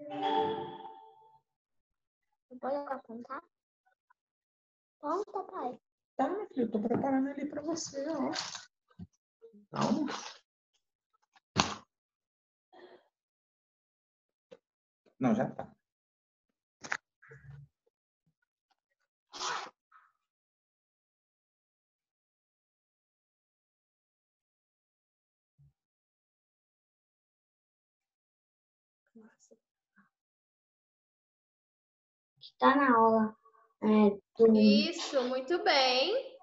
Pode apontar? Ponta, pai. Tá, meu filho, tô preparando ali pra você, ó. Calma. Não, já tá. Está na aula do... Isso, muito bem.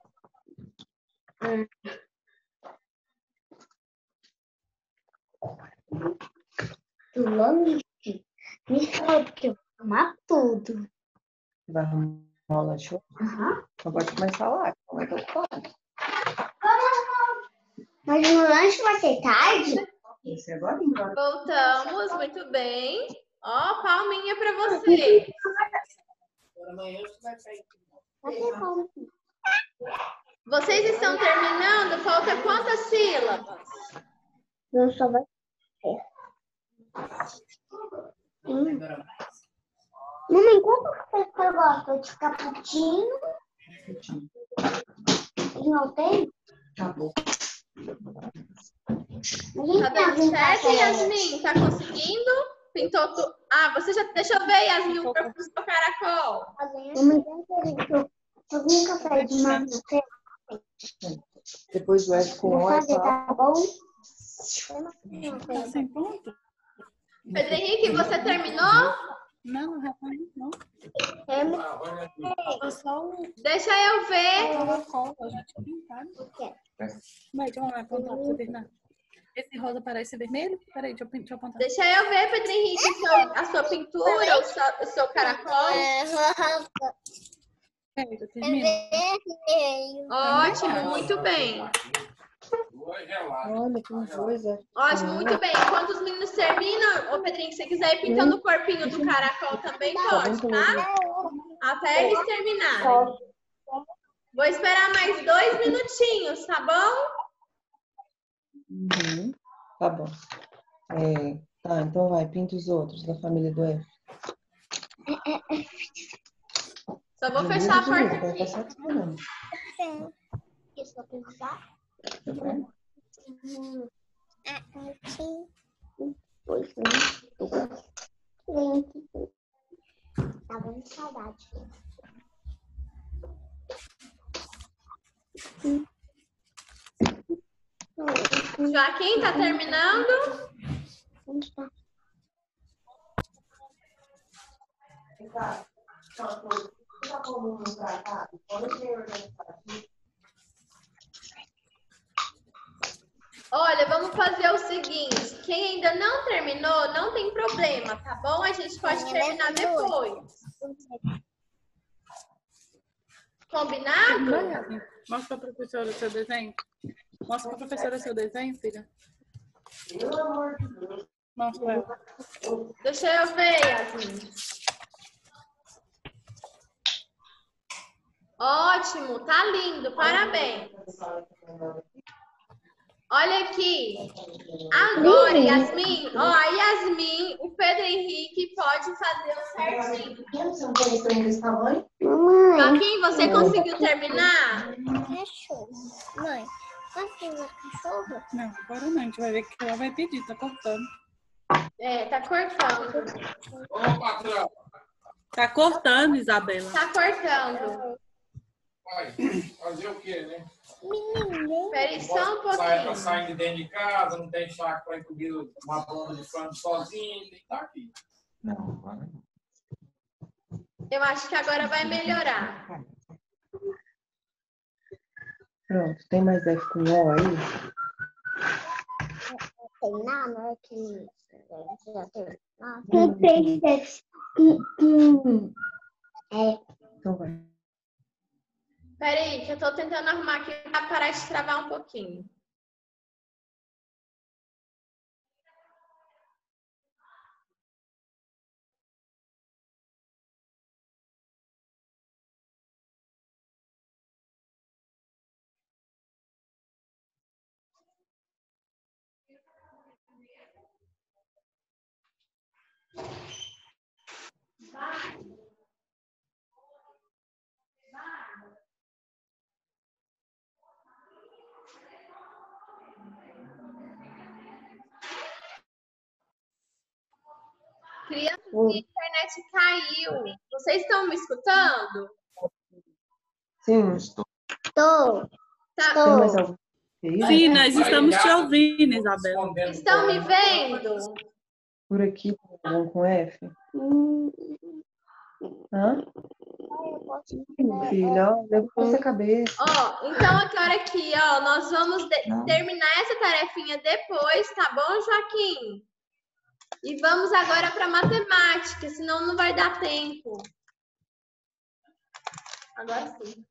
do lanche. Me fala porque eu vou tomar tudo. Vai arrumar o lanche hoje? Aham. Então pode começar lá. Como é que eu faço? Mas o lanche vai ser tarde? Você agora? Voltamos, muito bem. Ó, palminha para você. Vai ser como? Vocês estão terminando? Falta quantas sílabas? Não só vai ser. Mamãe, qual café que eu gosto? De cappuccino? E não tem? Acabou. Tá dando certo, Yasmin? Tá conseguindo? Pintou tu... Ah, você já... Deixa eu ver, Yasmin, o corpo do seu caracol. Mamãe, algum café de manhã? Depois do F com Vou O, fazer, tá? tá bom? Tá sem ponto? Pedro Henrique, você terminou? Não, rapaz, não. Falta só o Deixa eu ver. caracol, eu já tinha pintado. Vai, deixa eu apontar pra você terminar. Esse rosa parece vermelho? Peraí, deixa eu apontar. Deixa eu ver, Pedro Henrique, a sua pintura, o seu caracol. Peraí, termina. Ótimo, muito bem. Olha, que coisa. Ótimo, muito bem. Enquanto os meninos terminam, ô Pedrinho, se você quiser ir pintando o corpinho do caracol também pode, tá? Até eles terminarem. Vou esperar mais 2 minutinhos, tá bom? Uhum. Tá bom. Tá, então vai, pinta os outros da família do F. Só vou fechar a porta Vai aqui. passar aqui, não. Isso, vou pensar. Tá bom? Pois não. Tava com saudade. Joaquim, tá terminando? Onde está? Olha, vamos fazer o seguinte. Quem ainda não terminou, não tem problema, tá bom? A gente pode terminar depois. Combinado? Vai, Yasmin. Mostra pra professora o seu desenho. Mostra pra professora o seu desenho, filha. Mostra ela. Deixa eu ver, Yasmin. Ótimo, tá lindo, parabéns. Olha aqui. Agora, Yasmin, ó, a Yasmin, o Pedro Henrique pode fazer o certinho. Mamãe. Joaquim, você conseguiu terminar? Cachorro. Mãe, posso fazer cachorro? Não, agora não. A gente vai ver que ela vai pedir. Tá cortando. É, tá cortando. Ô, patrão. Tá cortando, Isabela. Tá cortando. Vai fazer o quê, né? Espera aí só um pouquinho. Saindo de dentro de casa, não tem saco para encobrir uma banda de frango sozinho, tem que estar aqui. Não, vai. Eu acho que agora vai melhorar. Pronto, tem mais F com O aí? Tem nada que já tem. Tem três Então vai. Espera aí, que eu tô tentando arrumar aqui para parar de travar um pouquinho. Crianças, minha internet caiu. Vocês estão me escutando? Sim. Estou. Tá. Tem mais algum? Sim, nós estamos te ouvindo, Isabela. Estão me vendo? Por aqui, com F? Hã? Filho, ó, levanta a cabeça. Ó, então agora aqui, ó, nós vamos terminar essa tarefinha depois, tá bom, Joaquim? E vamos agora para matemática, senão não vai dar tempo. Agora sim.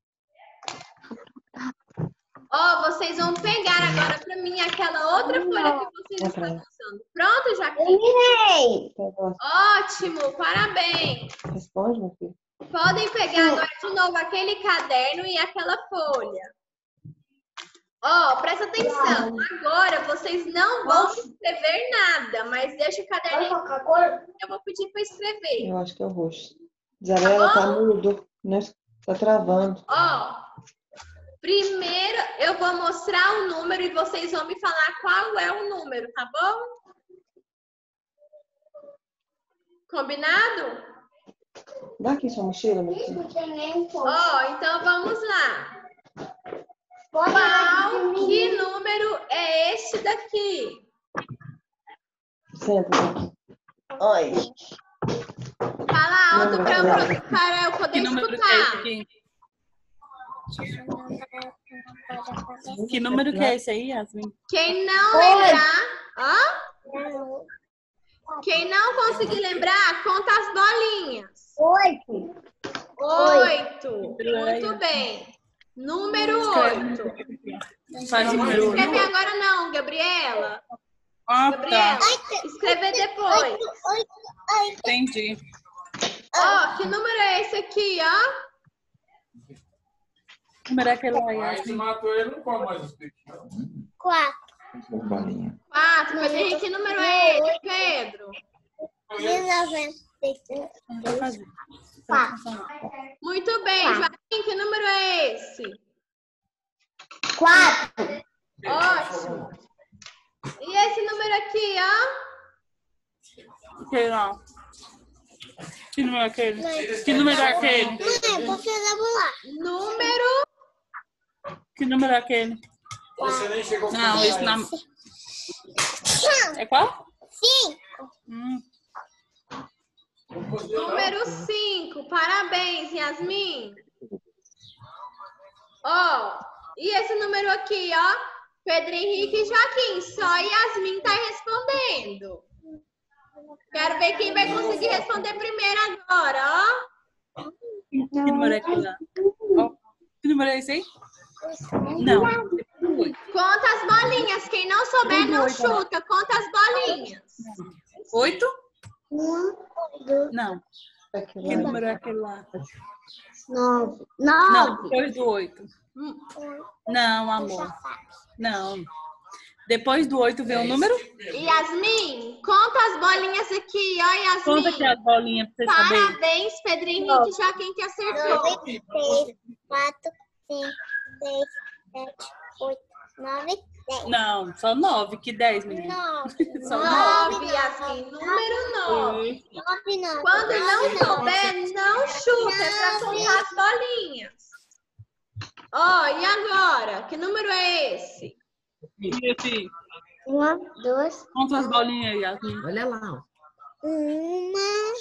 Ó, vocês vão pegar agora para mim aquela outra folha que vocês estão usando. Pronto, Joaquim? Terminei. Ótimo, parabéns. Responde, meu filho. Podem pegar agora de novo aquele caderno e aquela folha. Ó, presta atenção. Agora vocês não vão escrever nada, mas deixa o caderno. Eu vou pedir para escrever. Eu acho que é o roxo. Isabela, tá mudo. Tá travando. Ó, primeiro eu vou mostrar o número e vocês vão me falar qual é o número, tá bom? Combinado? Dá aqui sua mochila, meu filho. Ó, então vamos lá. Qual, que número é este daqui? Senta aqui. Oi. Fala alto para eu poder Que número que é esse escutar. aqui? Que número que é esse aí, Yasmin? Quem não lembrar, ó, quem não conseguir lembrar, conta as bolinhas. 8. 8. Muito bem. Número 8. Faz o número 8. Escreve agora não, Gabriela. Ah, Gabriela, tá. escrever depois. Entendi. Ó, que número é esse aqui, ó? Que número é aquele lá, Aí se Yasmin? matou ele, não come mais os peixes. 4. 4. Pedro Henrique, que número é esse, Pedro? 19. Vou fazer. Muito bem, Joaquim, que número é esse? 4. Ótimo. E esse número aqui, ó? Aquele lá. Que número é aquele? Que número é aquele? Mãe, você vai lá. Número Que número é aquele? Você nem chegou a Não, falar esse não. isso. É qual? 5. Número 5. Parabéns, Yasmin. Ó, e esse número aqui, ó? Pedro Henrique e Joaquim. Só Yasmin tá respondendo. Quero ver quem vai conseguir responder primeiro agora, ó. Que número é aquele lá? Ó, que número é esse aí? Não. Conta as bolinhas. Quem não souber, não chuta. Conta as bolinhas. 8? 1, 2, Não. Que número é aquele lá? 9. Não, 9. depois do 8. Não, amor. Não. Depois do 8 vem o número? Yasmin, conta as bolinhas aqui, ó, Yasmin. Conta aqui as bolinhas pra você saber. Parabéns, Pedro Henrique e Joaquim, que acertou. 3, 4, 5, 6, 7, 8, 9, 10. Não, só 9. Que 10, menina? 9. Só 9, Yasmin, número 9. 9. Quando não souber, não chuta, é pra contar as bolinhas. Ó, e agora? Que número é esse? Esse. 1, 2, Conta as bolinhas aí, Yasmin. Olha lá, ó. 1,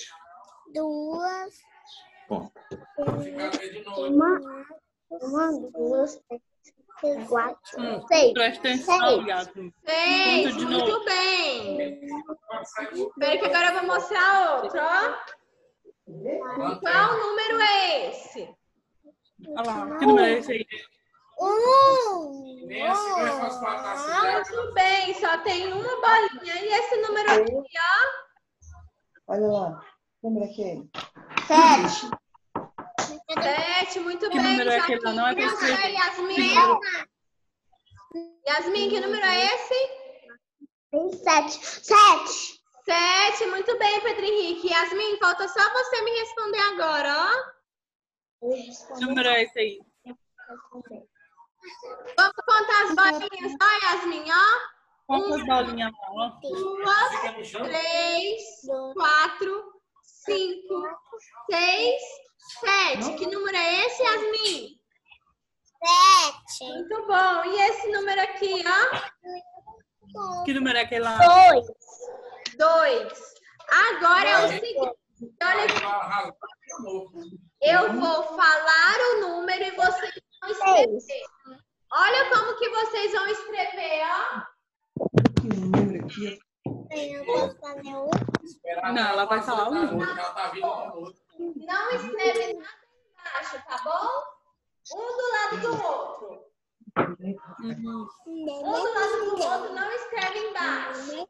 2, Fica bem de novo. 1, 2, 3, 4, 6. Presta atenção, 6. Yasmin. 6, Conta de muito novo. bem. Espera que agora eu vou mostrar outro, ó. Qual número é esse? Olha lá. Que número é esse aí? 1. Nem assim vai faz parte da cidade. Muito bem, só tem uma bolinha. E esse número aqui, ó? Olha lá. Que número é aquele? 7. 7, muito Que bem, número é Joaquim. aquele lá? Não é Que pra número é escrever. Yasmin? Yasmin, que número é esse? 7. 7. 7, muito bem, Pedro Henrique. Yasmin, falta só você me responder agora, ó. Que número é esse aí? Vamos contar as bolinhas, ó, Yasmin, ó. Quantas bolinhas? 2, 3, 4, 5, 6, 7. Que número é esse, Yasmin? 7. Muito bom. E esse número aqui, ó? Que número é aquele lá? 2. 2. Agora é o seguinte. Olha aqui. Eu vou falar o número e vocês vão escrever. Olha como que vocês vão escrever, ó. Que número aqui? Eu posso fazer um? Não, ela vai falar o número. Não escreve nada embaixo, tá bom? Um do lado do outro. Uhum. Um do lado do outro, não escreve embaixo.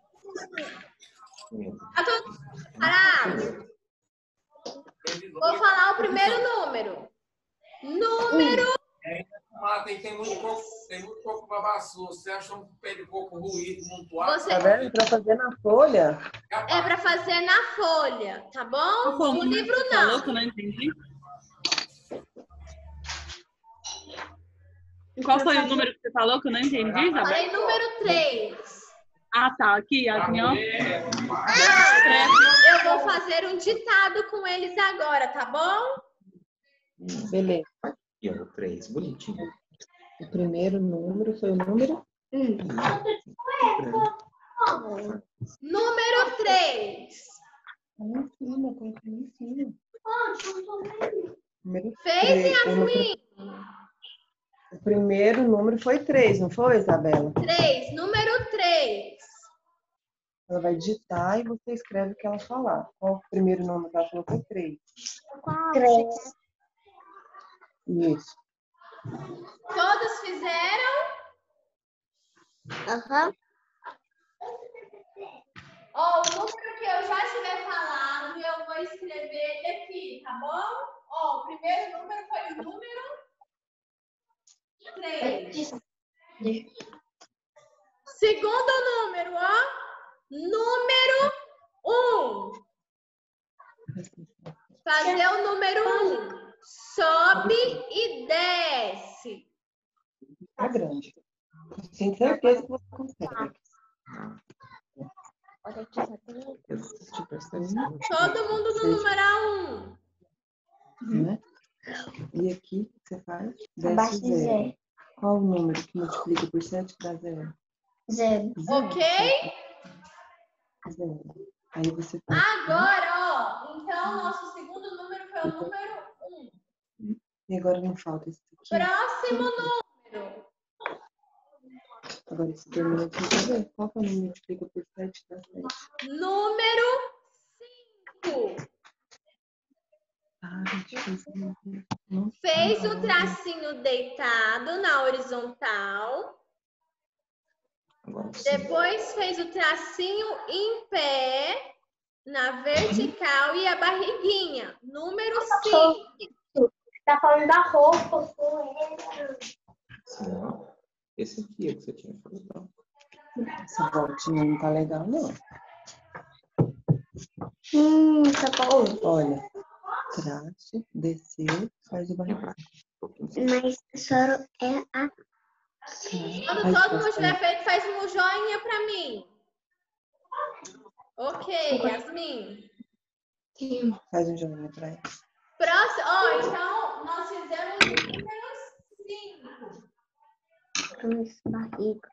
Tá tudo parado? Vou falar o primeiro número. Número. Tem muito coco babaçu. Você acha um pé de coco ruído, muito Você... Tá vendo? Pra fazer na folha. É pra fazer na folha, tá bom? Qual No livro você não. falou que eu não entendi? Qual foi o número que você falou que eu não entendi, Isabel? Falei número 3. Ah, tá. Aqui, Yasmin, ó. Eu vou fazer um ditado com eles agora, tá bom? Beleza. E o 3, bonitinho. O primeiro número foi o número 1. Número 3. Lá em cima, coloca lá em cima. Número Fez, 3. Yasmin? O primeiro número foi 3, não foi, Isabela? 3. Número 3. Ela vai digitar e você escreve o que ela falar. Qual o primeiro número que ela falou foi 3? 3. Isso. Todos fizeram? Aham. Ó, o número que eu já estiver falando, eu vou escrever ele aqui, tá bom? Ó, o primeiro número foi o número 3. Segundo número, ó. Número 1. Fazer o número 1. Sobe e desce. Tá grande. Tenho certeza que você consegue. Todo mundo no numeral 1. Né? E aqui, o que você faz? Abaixo Desce de 0. 0. Qual o número que multiplica por 7 dá 0? 0. Ok? 0. Aí você faz. Agora, ó. Então, nosso segundo número foi o número 1. E agora não falta esse aqui. Próximo número. Agora esse termina aqui, quer ver? Qual que é o número que multiplica por 7 dá 7? Número 5. Ah, difícil. Não Fez o tracinho deitado na horizontal. Agora sim. Depois fez o tracinho em pé na vertical e a barriguinha. Número 5. Tá falando da roupa. Assim, ó. Esse aqui é que você tinha falado. Essa voltinha não tá legal, não. Tá bom. Olha, traço, desceu, faz o barriga. Mas só é a... Quando todo mundo tiver feito, faz um joinha pra mim. Ok, Yasmin. Faz um joinha pra ela. Próximo, ó, então nós fizemos o número 5. Barriga.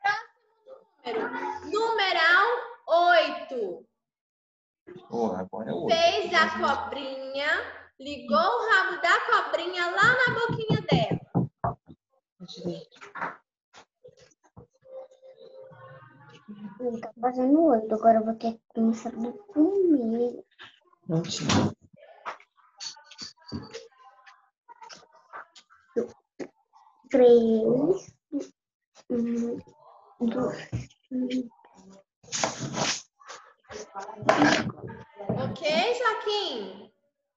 Numeral 8. Oh, agora é o 8. Fez a cobrinha, ligou o rabo da cobrinha lá na boquinha dela. Ele tá fazendo 8. Agora eu vou ter que começar do primeiro. Não tinha. 3. 2. Ok, Joaquim?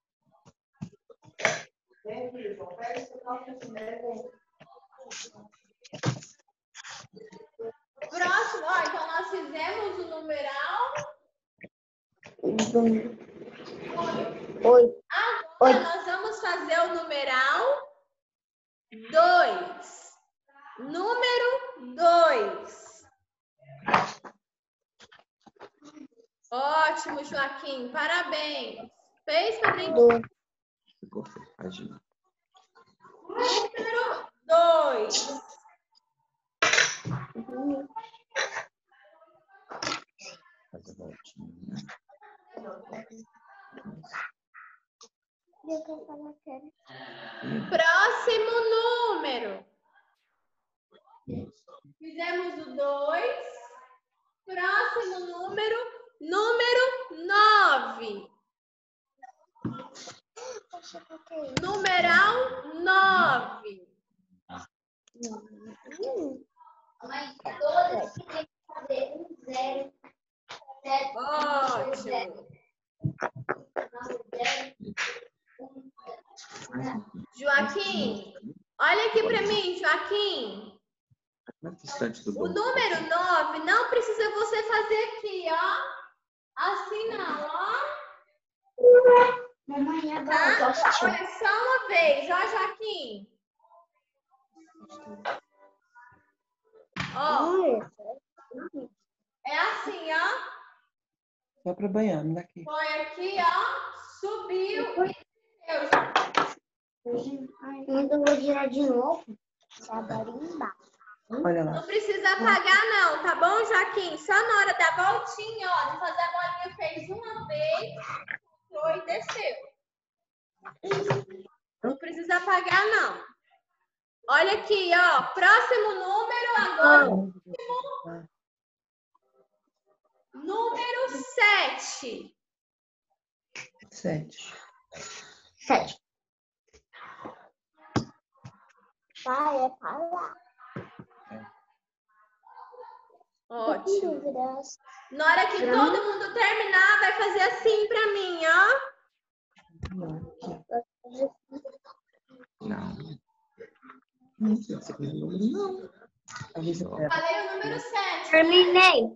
Próximo, ó, então nós fizemos o numeral 8. Agora nós vamos fazer o numeral 2. Número 2. Ótimo, Joaquim. Parabéns. Fez, Pedrinho? Ficou fechadinho. Número 2. Faz a voltinha. Próximo número. Fizemos o 2. Próximo número. Número 9. Numeral 9. Mas todas que tem que fazer 0, 7, Ótimo. 0. Joaquim, olha aqui para mim, Joaquim. Mais distante do O banco. número 9 não precisa você fazer aqui, ó. Assim não, ó. Tá? Olha, só uma vez, ó, Joaquim. Ó. É assim, ó. Só para banhar, me dá aqui. Põe aqui, ó. Subiu. Então eu vou girar de novo. Agora embaixo. Olha lá. Não precisa apagar, não, tá bom, Joaquim? Só na hora da voltinha, ó, de fazer a bolinha, fez uma vez, foi e desceu. Não precisa apagar, não. Olha aqui, ó, próximo número agora. Número 7. 7. 7. Vai, é para lá. Ótimo. Na hora que todo mundo terminar, vai fazer assim pra mim, ó. Não. Não sei se é o número, não. Falei o número 7. Terminei.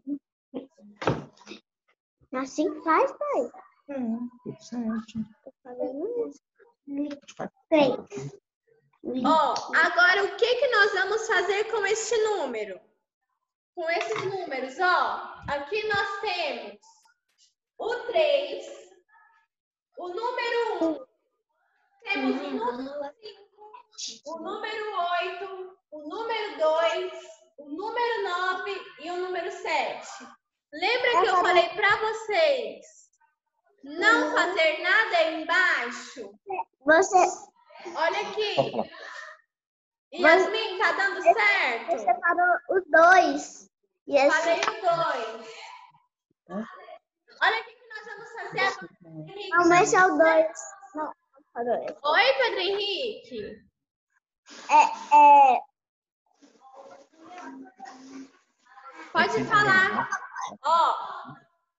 Assim que faz, pai. Tudo certo. Tô fazendo isso. 3. Ó, agora o que nós vamos fazer com este número? Com esses números, ó. Aqui nós temos o 3, o número 1, temos o número 5, o número 8, o número 2, o número 9 e o número 7. Lembra que eu falei para vocês não fazer nada aí embaixo? Você Olha aqui. Yasmin, tá dando certo? separou os 2. Falei o 2. Olha o que nós vamos fazer agora. Não, mas é o 2. Não, falou isso. Oi, Pedro Henrique. Pode falar. Ó.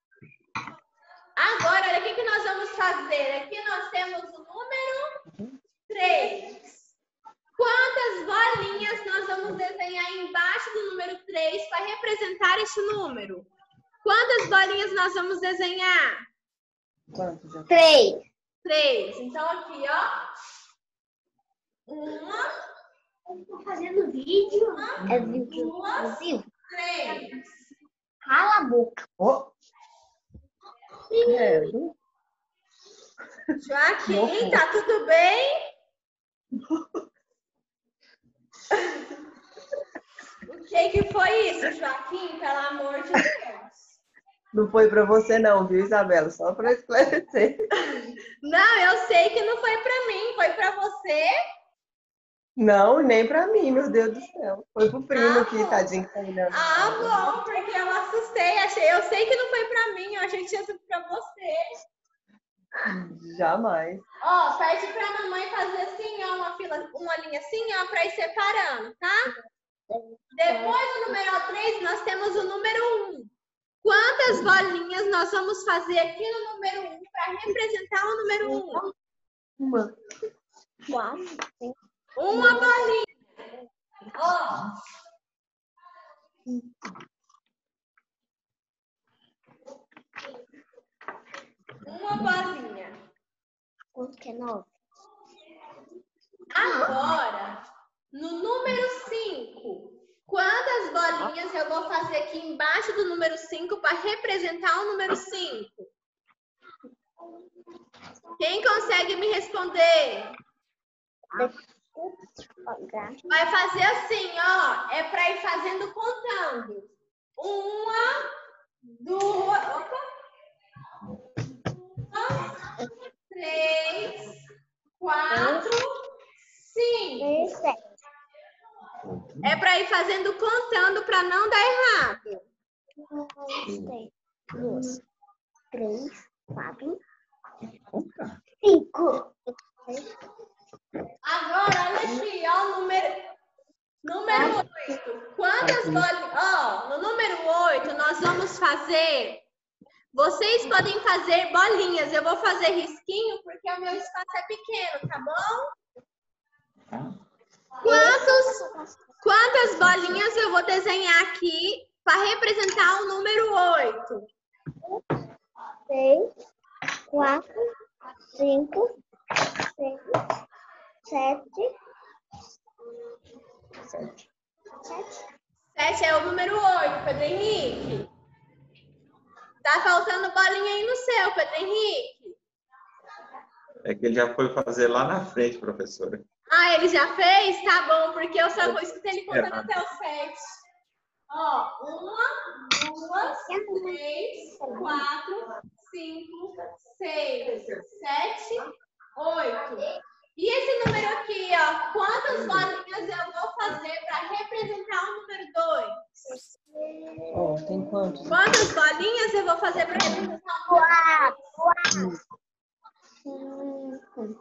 Agora, olha o que nós vamos fazer. Aqui nós temos o número 3. Quantas bolinhas nós vamos desenhar embaixo do número 3 para representar este número? Quantas bolinhas nós vamos desenhar? Quantos? 3. 3. Então, aqui, ó. 1. Estou fazendo vídeo. É vídeo. 2, 3. Cala a boca. Oh. Joaquim, tá tudo bem? O que foi isso, Joaquim? Pelo amor de Deus. Não foi para você não, viu, Isabela? Só para esclarecer. Não, eu sei que não foi para mim, foi para você. Não, nem para mim, meu Deus do céu. Foi pro primo que bom. tadinho que tá olhando. Bom, porque eu assustei. Eu sei que não foi para mim, eu achei que tinha sido para você. Jamais. Ó, pede pra mamãe fazer assim, ó, uma linha assim, ó, pra ir separando, tá? Depois do número 3, nós temos o número 1. Quantas bolinhas nós vamos fazer aqui no número 1 para representar o número 1? Uma. 4. Uma bolinha. Ó. Uma bolinha. Quanto que é 9? Agora, no número 5, quantas bolinhas eu vou fazer aqui embaixo do número 5 para representar o número 5? Quem consegue me responder? Vai fazer assim, ó. É para ir fazendo contando. 1, 2, 3, 4, 5. É para ir fazendo contando para não dar errado. 1, 2, 3, 4, Contar. 5. Agora, olha aqui, ó, número 8. Quantas bolinhas? Ó, no número 8, nós vamos fazer... Vocês podem fazer bolinhas. Eu vou fazer risquinho porque o meu espaço é pequeno, tá bom? Quantas bolinhas eu vou desenhar aqui para representar o número 8? 6, 4, 5, 6, 7. 7 é o número 8, Pedro Henrique. Tá faltando bolinha aí no seu, Pedro Henrique. É que ele já foi fazer lá na frente, professora. Ah, ele já fez? Tá bom, porque eu só vou escutar ele contando até o 7. Ó, 1, 2, 3, 4, 5, 6, 7, 8. E esse número aqui, ó, quantas bolinhas eu vou fazer para representar o número 2? Ó, tem quantos? Quantas bolinhas eu vou fazer para representar o número 2? 5.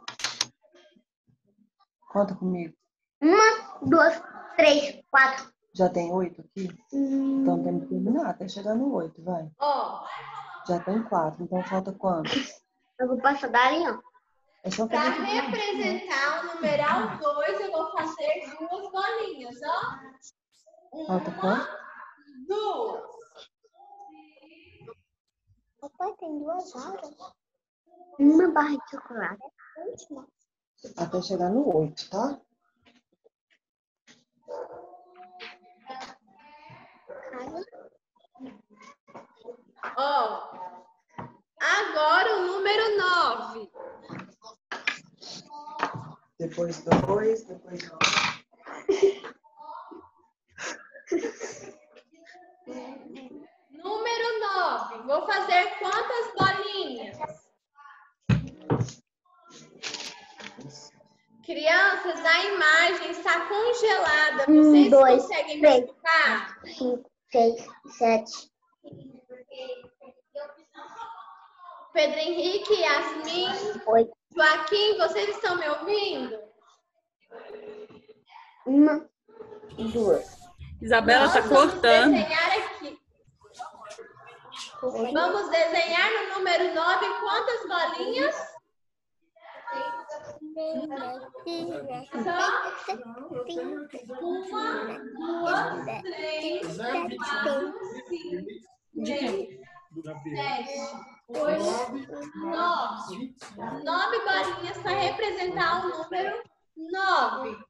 Conta comigo. 1, 2, 3, 4. Já tem 8 aqui? Então temos que terminar até chegar no 8, vai. Ó, Já tem 4, então falta quanto? Eu vou passar dali, ó. É só para fazer representar o numeral 2, eu vou fazer 2 bolinhas, ó. Falta quanto? 2. Papai tem 2 horas. Uma barra de chocolate. Até chegar no 8, tá? Ó, agora o número 9. Depois 2, depois 9. Número 9. Vou fazer quantas bolinhas? Crianças, a imagem está congelada. Vocês 2, conseguem me 3, escutar? 4, 5, 6, 7. Pedro Henrique, Yasmin, 8. Joaquim, vocês estão me ouvindo? 1, 2. Isabela Nós tá vamos cortando. desenhar aqui. Vamos desenhar no número 9 quantas bolinhas? Uma, duas, 3, 4, 5, 6, 7, 8, 9. 9 bolinhas para representar o número 9.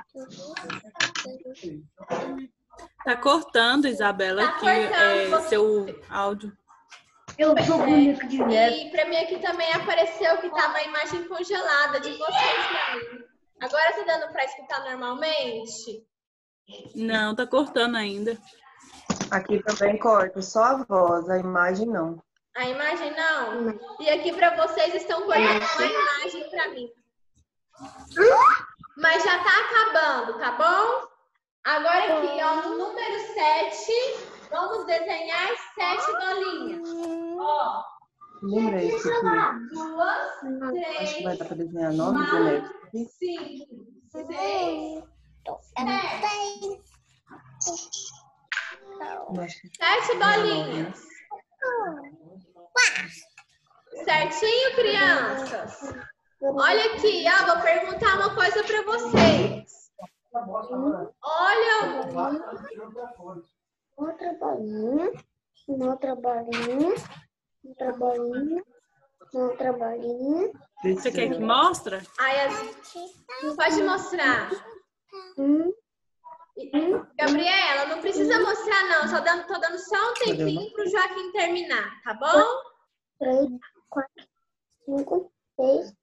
Tá cortando, Isabela, Tá aqui cortando. seu áudio. Eu sou boneco de neve. E para mim aqui também apareceu que tava a imagem congelada de vocês pra mim. Agora tá dando para escutar normalmente? Não, tá cortando ainda. Aqui também corta, só a voz, a imagem não. A imagem não? E aqui para vocês estão cortando a imagem para mim. Mas já tá acabando, tá bom? Agora aqui, ó, no número 7, vamos desenhar 7 bolinhas. Ó, Lembra esse aqui? 2, Acho que vai 3, dar pra desenhar 9 bonecos aqui. 5, 6, 7. Eu acho que 7 bolinhas. Certinho, crianças? Olha aqui, ó, vou perguntar uma coisa para vocês. Olha, Outra bolinha. Outra bolinha. Outra bolinha. Outra bolinha. Você quer que mostre? pode mostrar. Gabriela, não precisa mostrar, não. Tô dando só um tempinho pro Joaquim terminar, tá bom? 3, 4, 5, 6.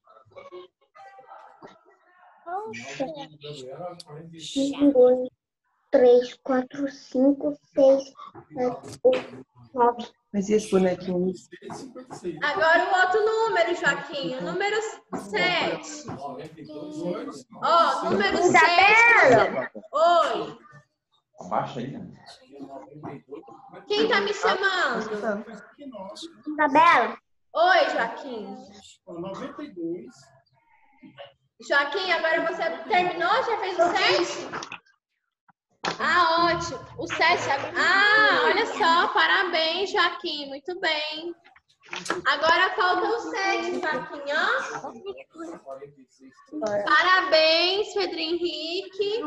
2, 3, 4, 5, 6, 7, 8, 9. Mas e esse bonequinho? Agora o outro número, Joaquim. O número 7. Ó, número 7. Oi. Abaixa aí. Quem tá me chamando? Isabela? Oi, Joaquim. 92. Joaquim, agora você terminou? Já fez o 7? Ah, ótimo. O 7. Ah, olha só. Parabéns, Joaquim. Muito bem. Agora falta o 7, Joaquim, ó. Parabéns, Pedro Henrique.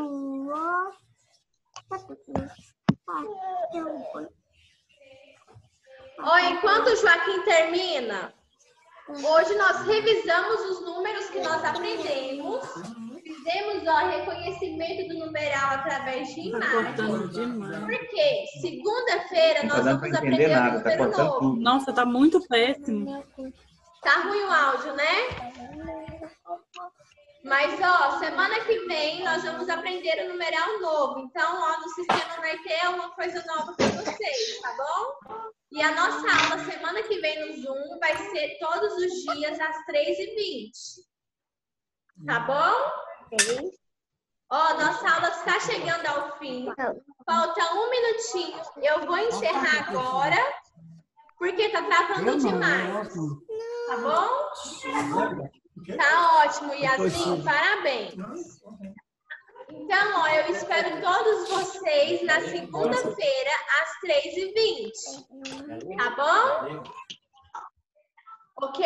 Ó, enquanto o Joaquim termina, hoje nós revisamos os números que nós aprendemos. Fizemos, ó, reconhecimento do numeral através de imagem. Porque segunda-feira nós vamos aprender o número novo. Nossa, tá muito péssimo. Tá ruim o áudio, né? Mas, ó, semana que vem nós vamos aprender o numeral novo. Então, ó, no sistema vai ter uma coisa nova para vocês, tá bom? E a nossa aula semana que vem no Zoom vai ser todos os dias às 3h20. Tá bom? Ó, nossa aula está chegando ao fim. Falta um minutinho. Eu vou encerrar agora, porque tá tratando demais. Tá bom? Tá ótimo, Yasmin. Parabéns. Então, ó, eu espero todos vocês na segunda-feira, às 3h20. Tá bom? Ok?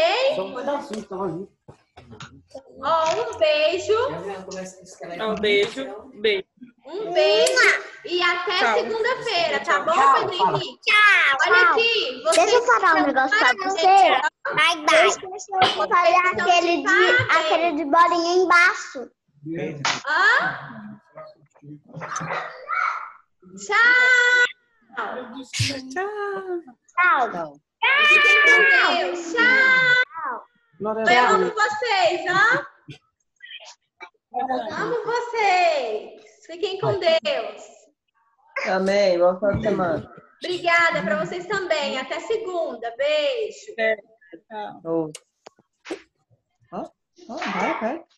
Ó, um beijo. Um beijo. Beijo. Um beijo. E até segunda-feira, tá bom, Pedro Henrique? Tchau. Olha aqui. Deixa eu falar um negócio pra você. Bye, Deixa eu fazer aquele de bolinha embaixo. Hã? Tchau. Tchau. Fiquem com Deus. Tchau. Eu amo vocês, ó. Amo vocês. Fiquem com Deus. Amém. Boa final de semana. Obrigada para vocês também. Até segunda. Beijo. Ó, vai.